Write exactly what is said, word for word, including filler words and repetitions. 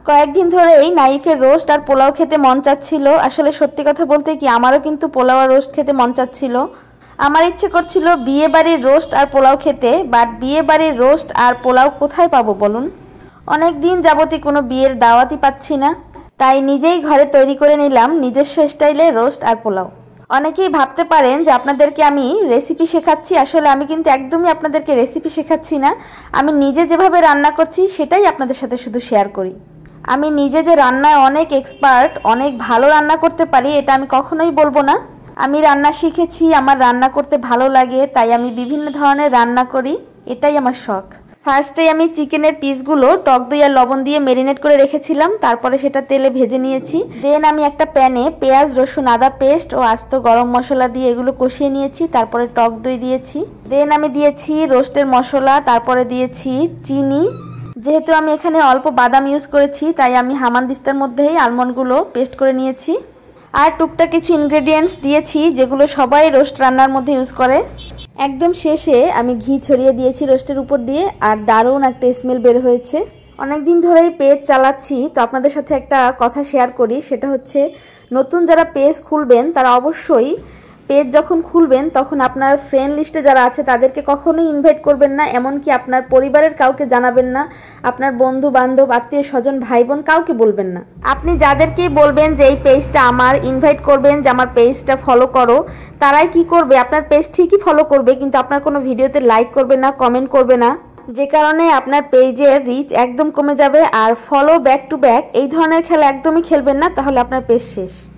কয়েকদিন ধরে এই নাইফের রোস্ট আর পোলাও খেতে মন চাচ্ছিল। আসলে সত্যি কথা বলতে কি আমারও কিন্তু পোলাও আর রোস্ট খেতে মন চাচ্ছিল। আমার ইচ্ছে করছিল বিয়ে বাড়ির রোস্ট আর পোলাও খেতে, বাট বিয়ে বাড়ির রোস্ট আর পোলাও কোথায় পাবো বলুন? অনেক দিন যাবতই কোনো বিয়ের দাওয়াতই পাচ্ছি না, তাই নিজেই ঘরে তৈরি করে নিলাম নিজস্ব স্টাইলে রোস্ট আর পোলাও। অনেকেই ভাবতে পারেন যে আপনাদেরকে আমি রেসিপি শেখাচ্ছি, আসলে আমি কিন্তু একদমই আপনাদেরকে রেসিপি শেখাচ্ছি না। আমি নিজে যেভাবে রান্না করছি সেটাই আপনাদের সাথে শুধু শেয়ার করি। আমি নিজে যে রান্নায় অনেক এক্সপার্ট, অনেক ভালো রান্না করতে পারি, এটা আমি কখনোই বলবো না। আমি রান্না শিখেছি, আমার রান্না করতে ভালো লাগে, তাই আমি বিভিন্ন ধরনের রান্না করি, এটাই আমার শখ। ফার্স্টে আমি চিকেনের পিসগুলো টক দই আর লবণ দিয়ে মেরিনেট করে রেখেছিলাম, তারপরে সেটা তেলে ভেজে নিয়েছি। দেন আমি একটা প্যানে পেঁয়াজ, রসুন, আদা পেস্ট ও আস্ত গরম মশলা দিয়ে এগুলো কষিয়ে নিয়েছি, তারপরে টক দই দিয়েছি। দেন আমি দিয়েছি রোস্টের মশলা, তারপরে দিয়েছি চিনি। যেহেতু আমি এখানে অল্প বাদাম ইউজ করেছি, তাই আমি হামানদিস্তার মধ্যেই আলমন্ডগুলো পেস্ট করে নিয়েছি। আর টুকটাক কিছু ইনগ্রেডিয়েন্টস দিয়েছি যেগুলো সবাই রোস্ট রান্নার মধ্যে ইউজ করে। একদম শেষে আমি ঘি ছড়িয়ে দিয়েছি রোস্টের উপর দিয়ে, আর দারুণ একটা স্মেল বের হয়েছে। অনেকদিন ধরেই পেজ চালাচ্ছি, তো আপনাদের সাথে একটা কথা শেয়ার করি, সেটা হচ্ছে নতুন যারা পেজ খুলবেন তারা অবশ্যই পেজ যখন খুলবেন তখন আপনার ফ্রেন্ড লিস্টে যারা আছে তাদেরকে কখনোই ইনভাইট করবেন না, এমনকি আপনার পরিবারের কাউকে জানাবেন না, আপনার বন্ধু বান্ধব, আত্মীয় স্বজন, ভাই বোন কাউকে বলবেন না। আপনি যাদেরকেই বলবেন যে এই পেজটা আমার, ইনভাইট করবেন যে আমার পেজটা ফলো করো, তারাই কি করবে, আপনার পেজ ঠিকই ফলো করবে, কিন্তু আপনার কোনো ভিডিওতে লাইক করবে না, কমেন্ট করবে না, যে কারণে আপনার পেজের রিচ একদম কমে যাবে। আর ফলো ব্যাক টু ব্যাক এই ধরনের খেলা একদমই খেলবেন না, তাহলে আপনার পেজ শেষ।